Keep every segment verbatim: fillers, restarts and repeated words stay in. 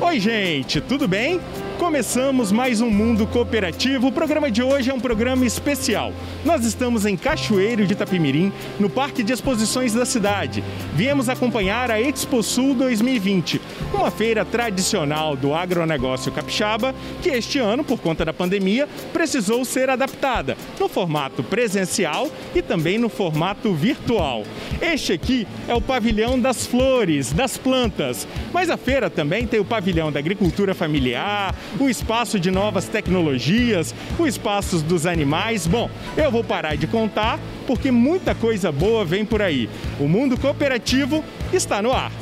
Oi gente, tudo bem? Começamos mais um Mundo Cooperativo. O programa de hoje é um programa especial. Nós estamos em Cachoeiro de Itapemirim, no Parque de Exposições da cidade. Viemos acompanhar a Exposul dois mil e vinte, uma feira tradicional do agronegócio capixaba, que este ano, por conta da pandemia, precisou ser adaptada no formato presencial e também no formato virtual. Este aqui é o pavilhão das flores, das plantas, mas a feira também tem o pavilhão da agricultura familiar, o espaço de novas tecnologias, o espaço dos animais. Bom, eu vou parar de contar porque muita coisa boa vem por aí. O Mundo Cooperativo está no ar.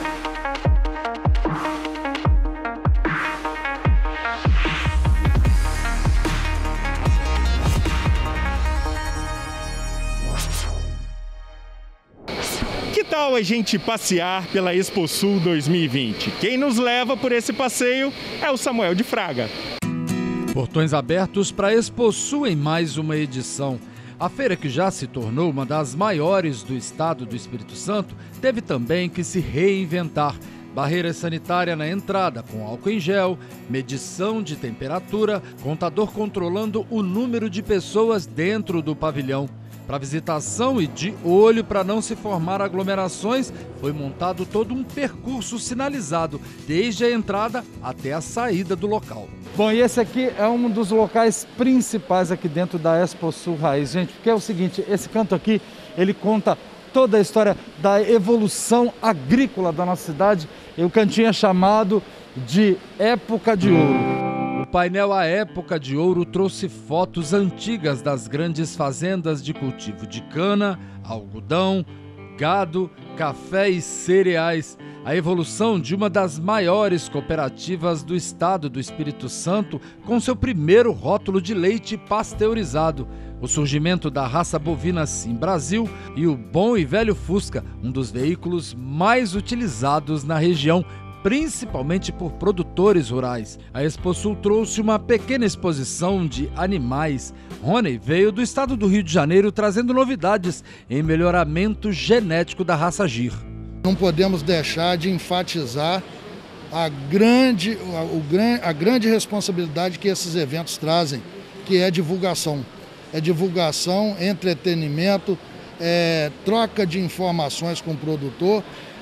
Que tal a gente passear pela Exposul dois mil e vinte? Quem nos leva por esse passeio é o Samuel de Fraga. Portões abertos para a Exposul em mais uma edição. A feira, que já se tornou uma das maiores do estado do Espírito Santo, teve também que se reinventar. Barreira sanitária na entrada com álcool em gel, medição de temperatura, contador controlando o número de pessoas dentro do pavilhão. Para visitação e de olho para não se formar aglomerações, foi montado todo um percurso sinalizado, desde a entrada até a saída do local. Bom, e esse aqui é um dos locais principais aqui dentro da Exposul Raiz, gente, porque é o seguinte, esse canto aqui, ele conta toda a história da evolução agrícola da nossa cidade, e o cantinho é chamado de Época de Ouro. O painel A Época de Ouro trouxe fotos antigas das grandes fazendas de cultivo de cana, algodão, gado, café e cereais. A evolução de uma das maiores cooperativas do estado do Espírito Santo, com seu primeiro rótulo de leite pasteurizado. O surgimento da raça bovina Sim Brasil e o bom e velho Fusca, um dos veículos mais utilizados na região, principalmente por produtores rurais. A Exposul trouxe uma pequena exposição de animais. Rony veio do estado do Rio de Janeiro trazendo novidades em melhoramento genético da raça Gir. Não podemos deixar de enfatizar a grande, a, a grande responsabilidade que esses eventos trazem, que é divulgação. É divulgação, entretenimento, é troca de informações com o produtor.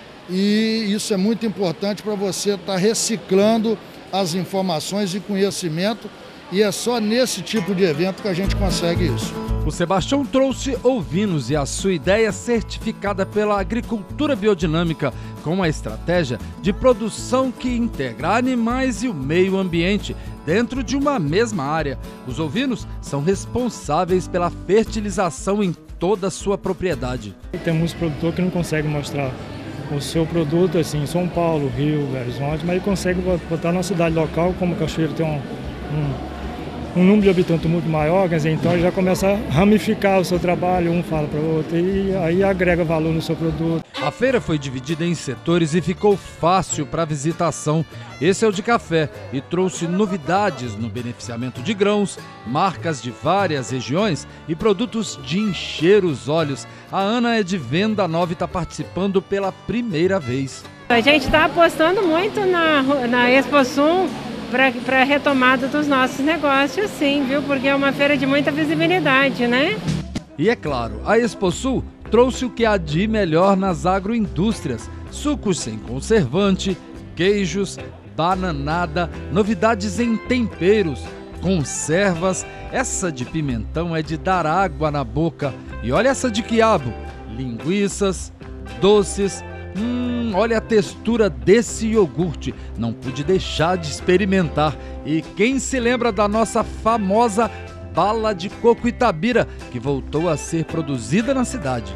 E isso é muito importante para você estar reciclando as informações e conhecimento, e é só nesse tipo de evento que a gente consegue isso. O Sebastião trouxe ovinos e a sua ideia certificada pela agricultura biodinâmica, com uma estratégia de produção que integra animais e o meio ambiente dentro de uma mesma área. Os ovinos são responsáveis pela fertilização em toda a sua propriedade. Temos produtor que não consegue mostrar o seu produto assim, em São Paulo, Rio, Belo Horizonte, mas ele consegue botar na cidade local, como Cachoeiro tem um, um, um número de habitantes muito maior, quer dizer, então ele já começa a ramificar o seu trabalho, um fala para o outro, e aí agrega valor no seu produto. A feira foi dividida em setores e ficou fácil para visitação. Esse é o de café e trouxe novidades no beneficiamento de grãos, marcas de várias regiões e produtos de encher os olhos. A Ana é de Venda Nova e está participando pela primeira vez. A gente está apostando muito na, na Exposul para a retomada dos nossos negócios, sim, viu? Porque é uma feira de muita visibilidade, né? E é claro, a Exposul trouxe o que há de melhor nas agroindústrias: sucos sem conservante, queijos, bananada, novidades em temperos, conservas. Essa de pimentão é de dar água na boca. E olha essa de quiabo, linguiças, doces. Hum, olha a textura desse iogurte. Não pude deixar de experimentar. E quem se lembra da nossa famosa bala de coco Itabira, que voltou a ser produzida na cidade?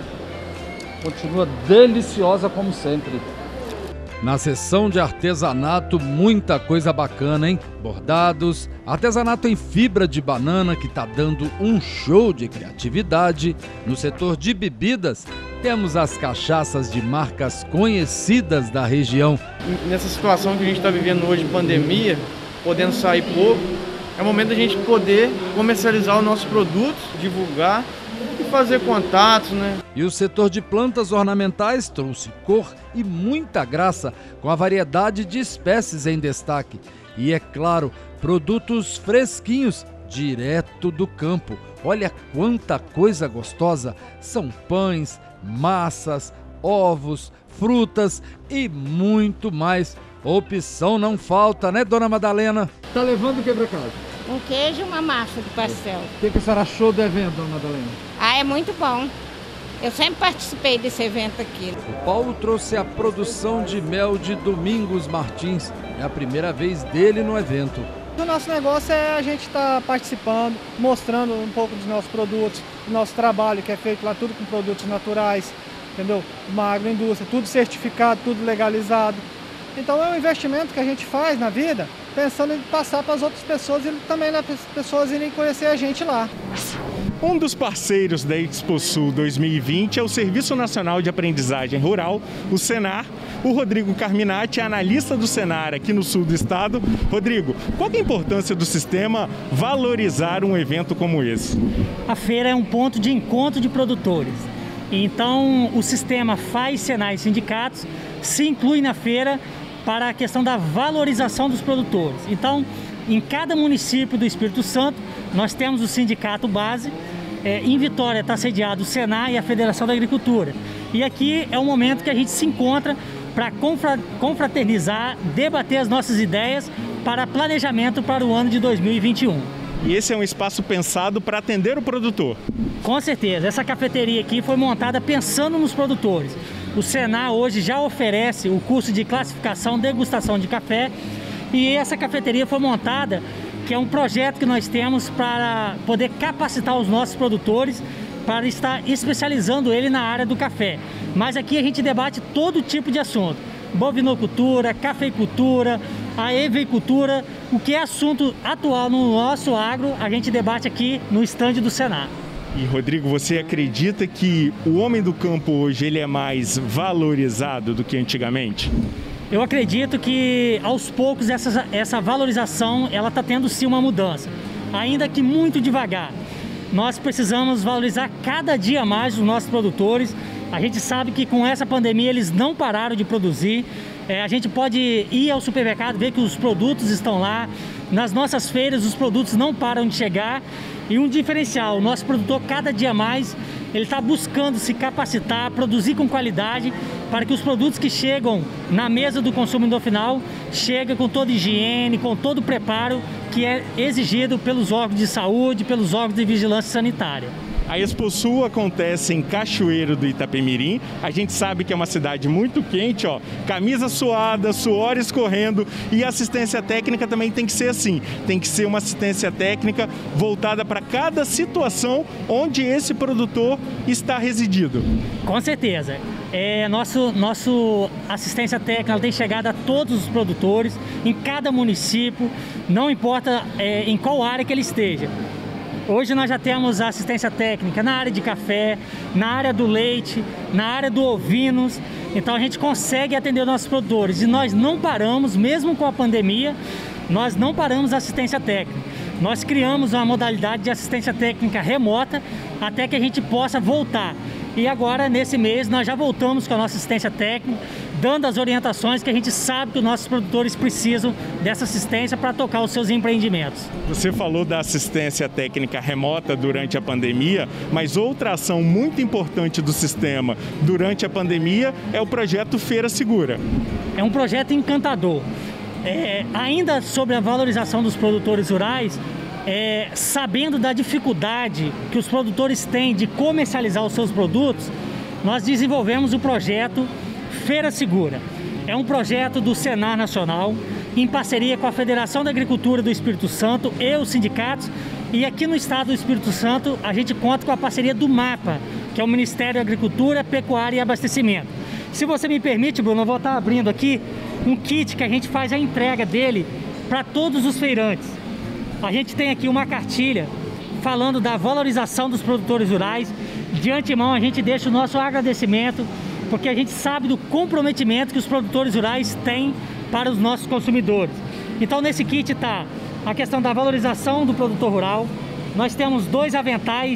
Continua deliciosa como sempre. Na seção de artesanato, muita coisa bacana, hein? Bordados, artesanato em fibra de banana, que tá dando um show de criatividade. No setor de bebidas, temos as cachaças de marcas conhecidas da região. Nessa situação que a gente está vivendo hoje, pandemia, podendo sair pouco, é o momento da gente poder comercializar os nossos produtos, divulgar e fazer contatos, né? E o setor de plantas ornamentais trouxe cor e muita graça com a variedade de espécies em destaque. E, é claro, produtos fresquinhos, direto do campo. Olha quanta coisa gostosa! São pães, massas, ovos, frutas e muito mais. Opção não falta, né, dona Madalena? Tá levando o que pra casa? Um queijo e uma massa de pastel. O que, que a senhora achou do evento, dona Madalena? Ah, é muito bom. Eu sempre participei desse evento aqui. O Paulo trouxe a produção de mel de Domingos Martins. É a primeira vez dele no evento. O nosso negócio é a gente estar tá participando, mostrando um pouco dos nossos produtos, do nosso trabalho, que é feito lá tudo com produtos naturais, entendeu? Uma agroindústria, tudo certificado, tudo legalizado. Então é um investimento que a gente faz na vida, pensando em passar para as outras pessoas e também as pessoas irem conhecer a gente lá. Um dos parceiros da Exposul dois mil e vinte é o Serviço Nacional de Aprendizagem Rural, o Senar. O Rodrigo Carminati é analista do Senar aqui no sul do estado. Rodrigo, qual é a importância do sistema valorizar um evento como esse? A feira é um ponto de encontro de produtores. Então, o sistema faz Senar e sindicatos se inclui na feira para a questão da valorização dos produtores. Então, em cada município do Espírito Santo, nós temos o sindicato base. É, em Vitória está sediado o Senar e a Federação da Agricultura. E aqui é o momento que a gente se encontra para confraternizar, debater as nossas ideias para planejamento para o ano de dois mil e vinte e um. E esse é um espaço pensado para atender o produtor? Com certeza. Essa cafeteria aqui foi montada pensando nos produtores. O Senar hoje já oferece o curso de classificação, degustação de café. E essa cafeteria foi montada, que é um projeto que nós temos para poder capacitar os nossos produtores para estar especializando ele na área do café. Mas aqui a gente debate todo tipo de assunto. Bovinocultura, cafeicultura, a eveicultura, o que é assunto atual no nosso agro, a gente debate aqui no estande do Senar. E Rodrigo, você acredita que o homem do campo hoje ele é mais valorizado do que antigamente? Eu acredito que aos poucos essa, essa valorização ela está tendo sim uma mudança, ainda que muito devagar. Nós precisamos valorizar cada dia mais os nossos produtores. A gente sabe que com essa pandemia eles não pararam de produzir. É, a gente pode ir ao supermercado, ver que os produtos estão lá. Nas nossas feiras os produtos não param de chegar. E um diferencial, o nosso produtor cada dia mais, ele está buscando se capacitar, produzir com qualidade, para que os produtos que chegam na mesa do consumidor final cheguem com toda higiene, com todo o preparo que é exigido pelos órgãos de saúde, pelos órgãos de vigilância sanitária. A Exposul acontece em Cachoeiro do Itapemirim. A gente sabe que é uma cidade muito quente, ó, camisa suada, suor escorrendo, e a assistência técnica também tem que ser assim. Tem que ser uma assistência técnica voltada para cada situação onde esse produtor está residido. Com certeza. É, nosso, nosso assistência técnica tem chegado a todos os produtores, em cada município, não importa é, em qual área que ele esteja. Hoje nós já temos a assistência técnica na área de café, na área do leite, na área do ovinos. Então a gente consegue atender os nossos produtores e nós não paramos, mesmo com a pandemia, nós não paramos a assistência técnica. Nós criamos uma modalidade de assistência técnica remota até que a gente possa voltar. E agora, nesse mês, nós já voltamos com a nossa assistência técnica, dando as orientações que a gente sabe que os nossos produtores precisam dessa assistência para tocar os seus empreendimentos. Você falou da assistência técnica remota durante a pandemia, mas outra ação muito importante do sistema durante a pandemia é o projeto Feira Segura. É um projeto encantador. É, ainda sobre a valorização dos produtores rurais, É, sabendo da dificuldade que os produtores têm de comercializar os seus produtos, nós desenvolvemos o projeto Feira Segura. É um projeto do Senar Nacional, em parceria com a Federação da Agricultura do Espírito Santo e os sindicatos. E aqui no estado do Espírito Santo, a gente conta com a parceria do MAPA, que é o Ministério da Agricultura, Pecuária e Abastecimento. Se você me permite, Bruno, eu vou estar abrindo aqui um kit que a gente faz a entrega dele para todos os feirantes. A gente tem aqui uma cartilha falando da valorização dos produtores rurais. De antemão, a gente deixa o nosso agradecimento, porque a gente sabe do comprometimento que os produtores rurais têm para os nossos consumidores. Então, nesse kit está a questão da valorização do produtor rural. Nós temos dois aventais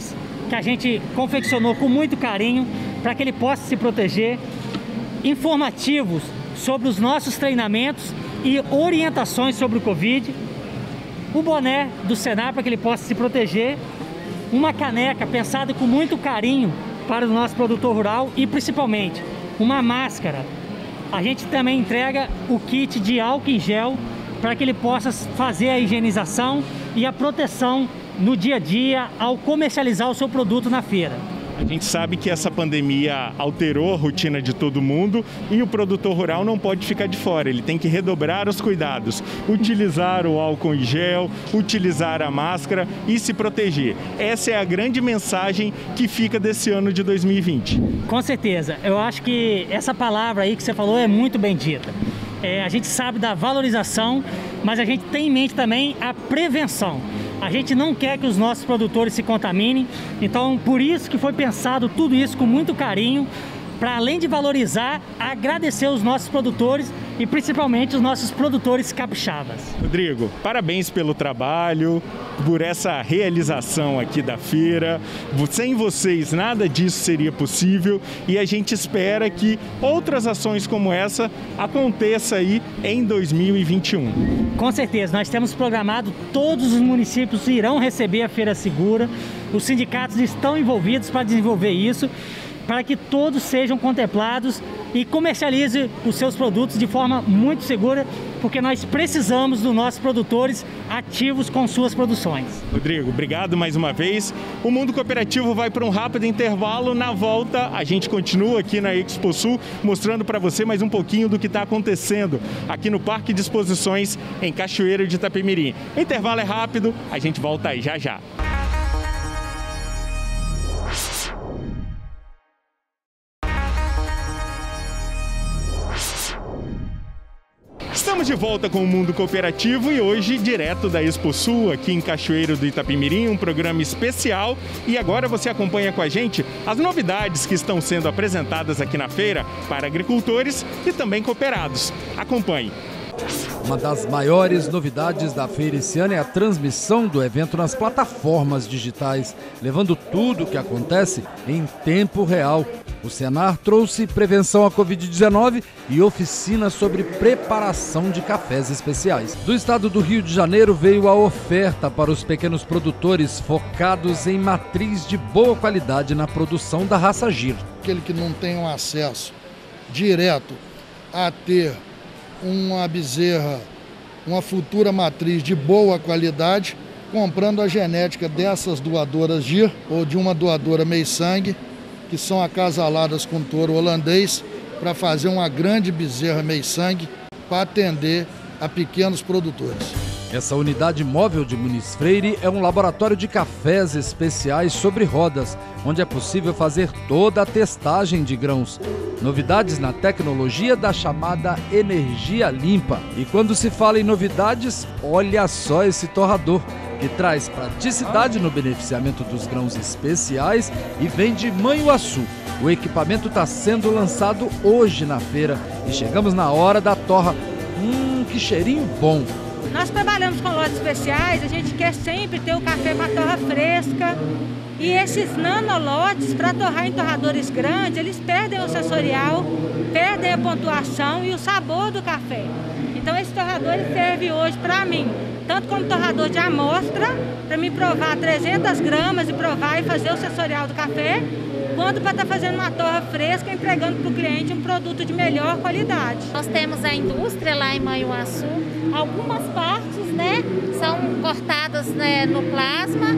que a gente confeccionou com muito carinho para que ele possa se proteger, informativos sobre os nossos treinamentos e orientações sobre o Covid, o boné do Senar para que ele possa se proteger, uma caneca pensada com muito carinho para o nosso produtor rural e principalmente uma máscara. A gente também entrega o kit de álcool em gel para que ele possa fazer a higienização e a proteção no dia a dia ao comercializar o seu produto na feira. A gente sabe que essa pandemia alterou a rotina de todo mundo e o produtor rural não pode ficar de fora, ele tem que redobrar os cuidados, utilizar o álcool em gel, utilizar a máscara e se proteger. Essa é a grande mensagem que fica desse ano de dois mil e vinte. Com certeza, eu acho que essa palavra aí que você falou é muito bem dita. É, a gente sabe da valorização, mas a gente tem em mente também a prevenção. A gente não quer que os nossos produtores se contaminem, então por isso que foi pensado tudo isso com muito carinho, para além de valorizar, agradecer os nossos produtores e principalmente os nossos produtores capixabas. Rodrigo, parabéns pelo trabalho, por essa realização aqui da feira. Sem vocês nada disso seria possível e a gente espera que outras ações como essa aconteçam aí em dois mil e vinte e um. Com certeza, nós temos programado, todos os municípios irão receber a Feira Segura, os sindicatos estão envolvidos para desenvolver isso, para que todos sejam contemplados e comercializem os seus produtos de forma muito segura, porque nós precisamos dos nossos produtores ativos com suas produções. Rodrigo, obrigado mais uma vez. O Mundo Cooperativo vai para um rápido intervalo. Na volta, a gente continua aqui na Exposul, mostrando para você mais um pouquinho do que está acontecendo aqui no Parque de Exposições em Cachoeiro de Itapemirim. O intervalo é rápido, a gente volta aí já já. Estamos de volta com o Mundo Cooperativo e hoje direto da Exposul, aqui em Cachoeiro do Itapemirim, um programa especial. E agora você acompanha com a gente as novidades que estão sendo apresentadas aqui na feira para agricultores e também cooperados. Acompanhe. Uma das maiores novidades da feira esse ano é a transmissão do evento nas plataformas digitais, levando tudo o que acontece em tempo real. O Senar trouxe prevenção à covid dezenove e oficina sobre preparação de cafés especiais. Do estado do Rio de Janeiro veio a oferta para os pequenos produtores focados em matriz de boa qualidade na produção da raça Gir. Aquele que não tem um acesso direto a ter uma bezerra, uma futura matriz de boa qualidade, comprando a genética dessas doadoras Gir ou de uma doadora meio-sangue, que são acasaladas com touro holandês, para fazer uma grande bezerra meio-sangue para atender a pequenos produtores. Essa unidade móvel de Muniz Freire é um laboratório de cafés especiais sobre rodas, onde é possível fazer toda a testagem de grãos. Novidades na tecnologia da chamada energia limpa. E quando se fala em novidades, olha só esse torrador, que traz praticidade no beneficiamento dos grãos especiais e vem de Manhuaçu. O equipamento está sendo lançado hoje na feira e chegamos na hora da torra. Hum, que cheirinho bom! Nós trabalhamos com lotes especiais, a gente quer sempre ter o café com a torra fresca. E esses nanolotes, para torrar em torradores grandes, eles perdem o sensorial, perdem a pontuação e o sabor do café. Então esse torrador ele serve hoje para mim, tanto como torrador de amostra, para me provar trezentas gramas e provar e fazer o sensorial do café, quanto para estar fazendo uma torra fresca, entregando para o cliente um produto de melhor qualidade. Nós temos a indústria lá em Manhuaçu, algumas partes, né, são cortadas, né, no plasma,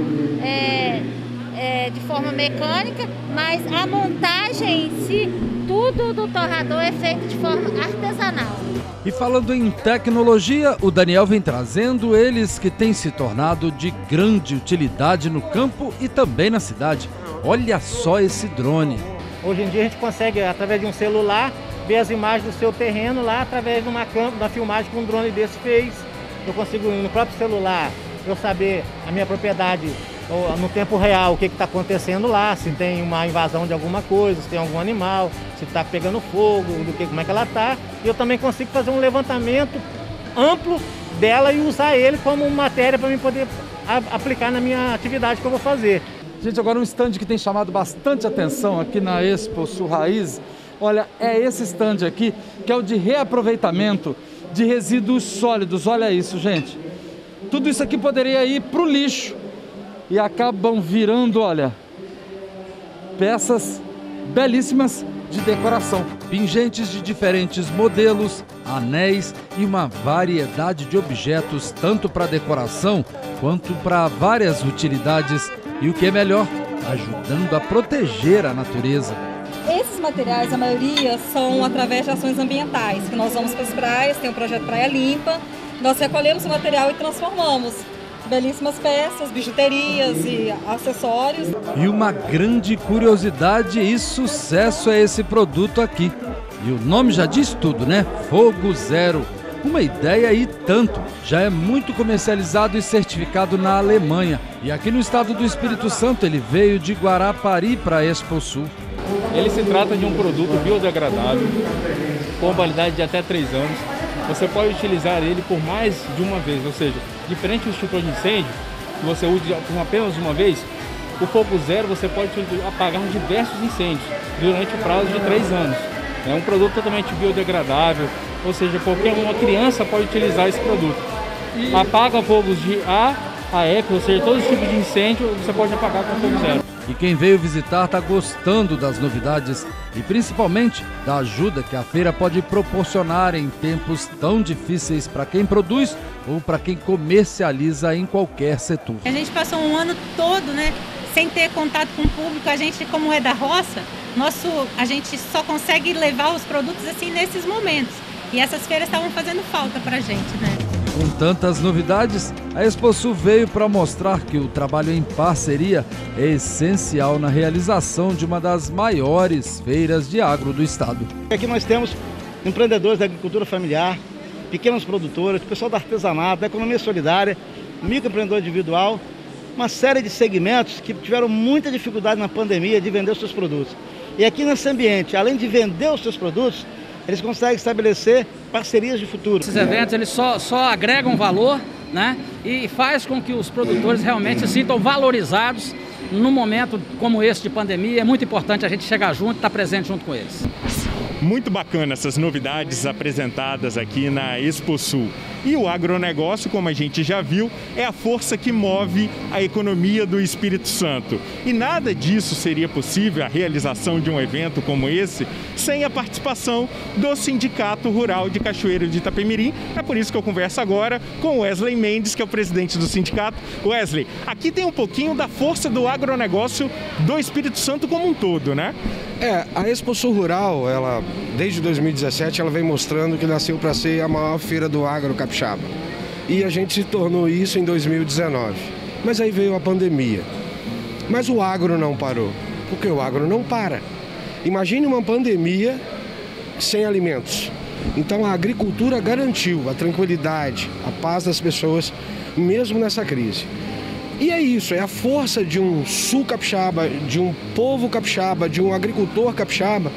é, é, de forma mecânica, mas a montagem em si, tudo do torrador é feito de forma artesanal. E falando em tecnologia, o Daniel vem trazendo eles que têm se tornado de grande utilidade no campo e também na cidade. Olha só esse drone. Hoje em dia a gente consegue, através de um celular, ver as imagens do seu terreno lá, através de uma câmera, da filmagem que um drone desse fez. Eu consigo, no próprio celular, eu saber a minha propriedade no tempo real, o que está acontecendo lá, se tem uma invasão de alguma coisa, se tem algum animal, se está pegando fogo, do que, como é que ela está. E eu também consigo fazer um levantamento amplo dela e usar ele como matéria para mim poder a, aplicar na minha atividade que eu vou fazer. Gente, agora um stand que tem chamado bastante atenção aqui na Expo Sul Raiz, olha, é esse stand aqui, que é o de reaproveitamento de resíduos sólidos. Olha isso, gente. Tudo isso aqui poderia ir para o lixo e acabam virando, olha, peças belíssimas de decoração. Pingentes de diferentes modelos, anéis e uma variedade de objetos, tanto para decoração quanto para várias utilidades. E o que é melhor, ajudando a proteger a natureza. Esses materiais, a maioria, são através de ações ambientais, que nós vamos para as praias, tem o projeto Praia Limpa, nós recolhemos o material e transformamos. Belíssimas peças, bijuterias e acessórios. E uma grande curiosidade e sucesso é esse produto aqui. E o nome já diz tudo, né? Fogo Zero. Uma ideia e tanto. Já é muito comercializado e certificado na Alemanha. E aqui no estado do Espírito Santo ele veio de Guarapari para a Expo Sul. Ele se trata de um produto biodegradável, com validade de até três anos. Você pode utilizar ele por mais de uma vez, ou seja, diferente do extintor de incêndio, que você usa por apenas uma vez, o Fogo Zero você pode apagar diversos incêndios durante o prazo de três anos. É um produto totalmente biodegradável, ou seja, qualquer uma criança pode utilizar esse produto. E... apaga fogos de A a F, ou seja, todos os tipos de incêndio você pode apagar com o Fogo Zero. E quem veio visitar está gostando das novidades e principalmente da ajuda que a feira pode proporcionar em tempos tão difíceis para quem produz ou para quem comercializa em qualquer setor. A gente passou um ano todo, né, sem ter contato com o público. A gente, como é da roça, nosso, a gente só consegue levar os produtos assim nesses momentos. E essas feiras estavam fazendo falta para a gente, né? Com tantas novidades, a Expo Sul veio para mostrar que o trabalho em parceria é essencial na realização de uma das maiores feiras de agro do estado. Aqui nós temos empreendedores da agricultura familiar, pequenos produtores, pessoal do artesanato, da economia solidária, microempreendedor individual, uma série de segmentos que tiveram muita dificuldade na pandemia de vender os seus produtos. E aqui nesse ambiente, além de vender os seus produtos, eles conseguem estabelecer parcerias de futuro. Esses eventos eles só, só agregam valor, né? E faz com que os produtores realmente se sintam valorizados num momento como esse de pandemia. É muito importante a gente chegar junto e estar presente junto com eles. Muito bacana essas novidades apresentadas aqui na Expo Sul. E o agronegócio, como a gente já viu, é a força que move a economia do Espírito Santo. E nada disso seria possível, a realização de um evento como esse, sem a participação do Sindicato Rural de Cachoeiro de Itapemirim. É por isso que eu converso agora com Wesley Mendes, que é o presidente do sindicato. Wesley, aqui tem um pouquinho da força do agronegócio do Espírito Santo como um todo, né? É, a Expo Sul Rural, ela, desde dois mil e dezessete, ela vem mostrando que nasceu para ser a maior feira do agro capixaba. E a gente se tornou isso em dois mil e dezenove. Mas aí veio a pandemia. Mas o agro não parou, porque o agro não para. Imagine uma pandemia sem alimentos. Então a agricultura garantiu a tranquilidade, a paz das pessoas, mesmo nessa crise. E é isso, é a força de um sul capixaba, de um povo capixaba, de um agricultor capixaba,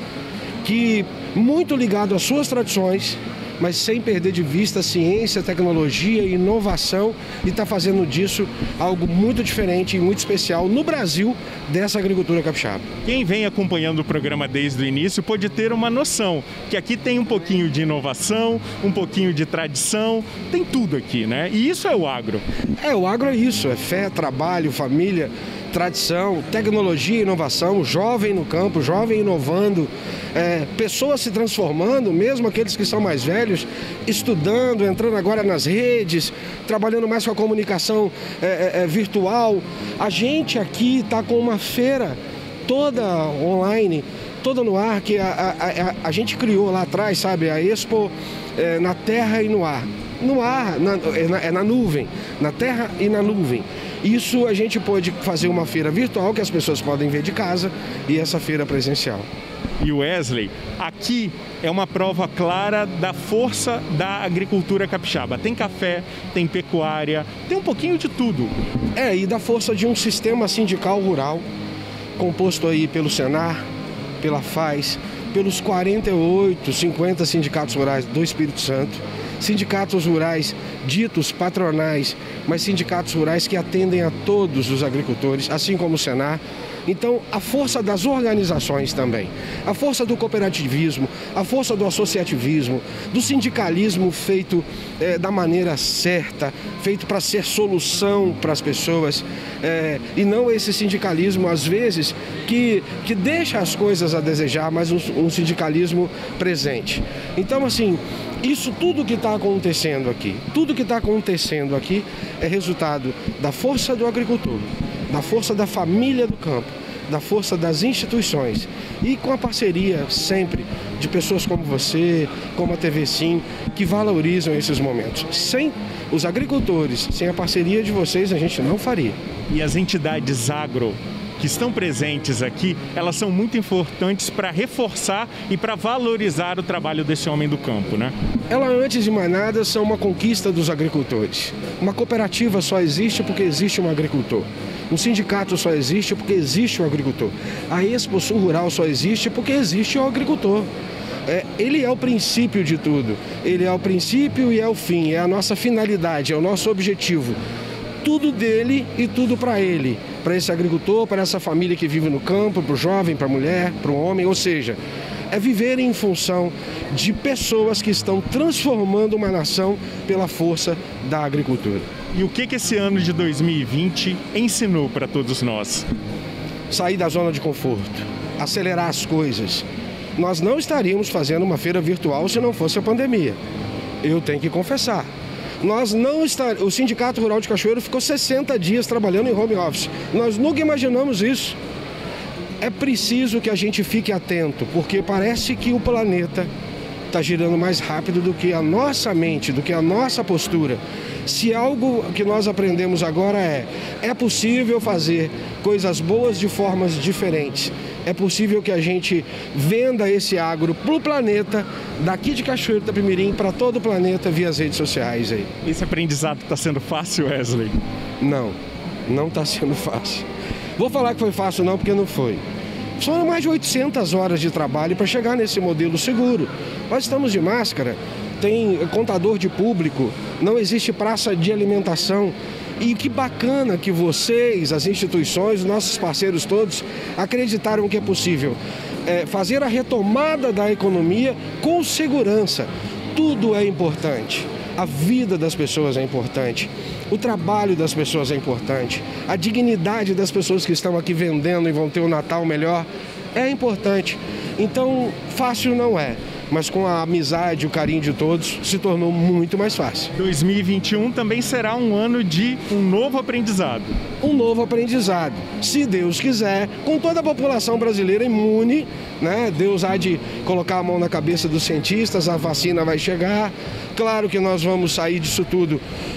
que muito ligado às suas tradições, mas sem perder de vista a ciência, tecnologia e inovação, e está fazendo disso algo muito diferente e muito especial no Brasil dessa agricultura capixaba. Quem vem acompanhando o programa desde o início pode ter uma noção que aqui tem um pouquinho de inovação, um pouquinho de tradição, tem tudo aqui, né? E isso é o agro. É, o agro é isso, é fé, trabalho, família, tradição, tecnologia e inovação, jovem no campo, jovem inovando, é, pessoas se transformando, mesmo aqueles que são mais velhos, estudando, entrando agora nas redes, trabalhando mais com a comunicação é, é, virtual. A gente aqui está com uma feira toda online, toda no ar, que a, a, a, a gente criou lá atrás, sabe, a Expo é, na terra e no ar. No ar, na, é, na, é na nuvem, na terra e na nuvem. Isso a gente pôde fazer uma feira virtual que as pessoas podem ver de casa e essa feira presencial. E Wesley, aqui é uma prova clara da força da agricultura capixaba. Tem café, tem pecuária, tem um pouquinho de tudo. É, e da força de um sistema sindical rural, composto aí pelo Senar, pela F A S, pelos quarenta e oito, cinquenta sindicatos rurais do Espírito Santo, sindicatos rurais ditos patronais, mas sindicatos rurais que atendem a todos os agricultores, assim como o Senar. Então, a força das organizações também, a força do cooperativismo, a força do associativismo, do sindicalismo feito é, da maneira certa, feito para ser solução para as pessoas, é, e não esse sindicalismo, às vezes, que, que deixa as coisas a desejar, mas um, um sindicalismo presente. Então, assim, isso tudo que está acontecendo aqui, tudo que está acontecendo aqui é resultado da força do agricultor, da força da família do campo, da força das instituições e com a parceria sempre de pessoas como você, como a T V Sim, que valorizam esses momentos. Sem os agricultores, sem a parceria de vocês, a gente não faria. E as entidades agro que estão presentes aqui, elas são muito importantes para reforçar e para valorizar o trabalho desse homem do campo, né? Ela, antes de mais nada, são uma conquista dos agricultores. Uma cooperativa só existe porque existe um agricultor. Um sindicato só existe porque existe um agricultor. A Exposul Rural só existe porque existe um agricultor. É, ele é o princípio de tudo. Ele é o princípio e é o fim. É a nossa finalidade, é o nosso objetivo. Tudo dele e tudo para ele. Para esse agricultor, para essa família que vive no campo, para o jovem, para a mulher, para o homem. Ou seja, é viver em função de pessoas que estão transformando uma nação pela força da agricultura. E o que que esse ano de dois mil e vinte ensinou para todos nós? Sair da zona de conforto, acelerar as coisas. Nós não estaríamos fazendo uma feira virtual se não fosse a pandemia. Eu tenho que confessar. Nós não estar... O Sindicato Rural de Cachoeiro ficou sessenta dias trabalhando em home office. Nós nunca imaginamos isso. É preciso que a gente fique atento, porque parece que o planeta está girando mais rápido do que a nossa mente, do que a nossa postura. Se algo que nós aprendemos agora é, é possível fazer coisas boas de formas diferentes. É possível que a gente venda esse agro para o planeta, daqui de Cachoeiro de Itapemirim para todo o planeta via as redes sociais aí. Esse aprendizado está sendo fácil, Wesley? Não, não está sendo fácil. Vou falar que foi fácil não, porque não foi. Foram mais de oitocentas horas de trabalho para chegar nesse modelo seguro. Nós estamos de máscara, tem contador de público, não existe praça de alimentação. E que bacana que vocês, as instituições, nossos parceiros todos, acreditaram que é possível é, fazer a retomada da economia com segurança. Tudo é importante. A vida das pessoas é importante. O trabalho das pessoas é importante. A dignidade das pessoas que estão aqui vendendo e vão ter um Natal melhor é importante. Então, fácil não é. Mas com a amizade e o carinho de todos, se tornou muito mais fácil. dois mil e vinte e um também será um ano de um novo aprendizado. Um novo aprendizado, se Deus quiser, com toda a população brasileira imune, né? Deus há de colocar a mão na cabeça dos cientistas, a vacina vai chegar. Claro que nós vamos sair disso tudo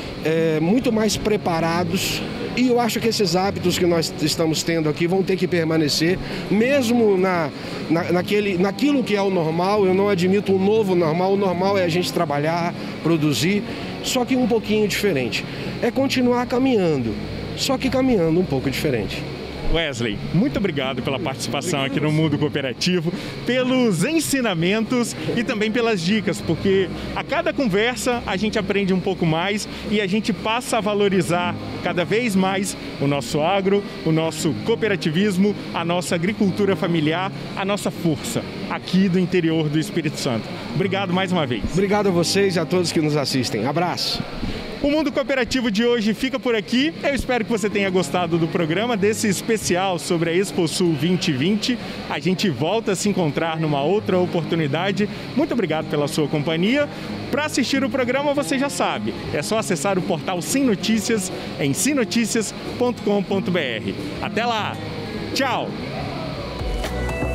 é, muito mais preparados. E eu acho que esses hábitos que nós estamos tendo aqui vão ter que permanecer, mesmo na, na, naquele, naquilo que é o normal. Eu não admito um novo normal. O normal é a gente trabalhar, produzir, só que um pouquinho diferente. É continuar caminhando, só que caminhando um pouco diferente. Wesley, muito obrigado pela participação aqui no Mundo Cooperativo, pelos ensinamentos e também pelas dicas, porque a cada conversa a gente aprende um pouco mais e a gente passa a valorizar cada vez mais o nosso agro, o nosso cooperativismo, a nossa agricultura familiar, a nossa força aqui do interior do Espírito Santo. Obrigado mais uma vez. Obrigado a vocês e a todos que nos assistem. Abraço. O Mundo Cooperativo de hoje fica por aqui. Eu espero que você tenha gostado do programa, desse especial sobre a Exposul vinte e vinte. A gente volta a se encontrar numa outra oportunidade. Muito obrigado pela sua companhia. Para assistir o programa, você já sabe, é só acessar o portal Sim Notícias em sim notícias ponto com ponto br. Até lá! Tchau!